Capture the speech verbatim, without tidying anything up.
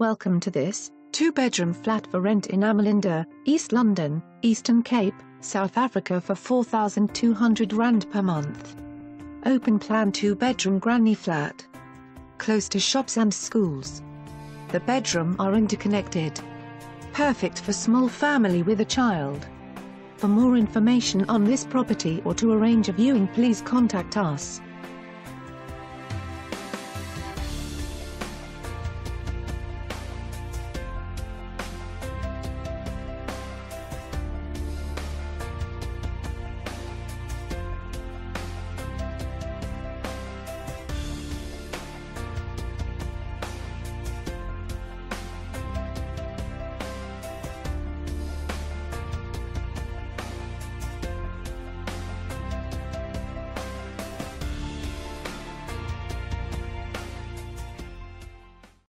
Welcome to this two-bedroom flat for rent in Amelinda, East London, Eastern Cape, South Africa for four thousand two hundred rand per month. Open plan two-bedroom granny flat. Close to shops and schools. The bedroom are interconnected. Perfect for small family with a child. For more information on this property or to arrange a viewing, please contact us.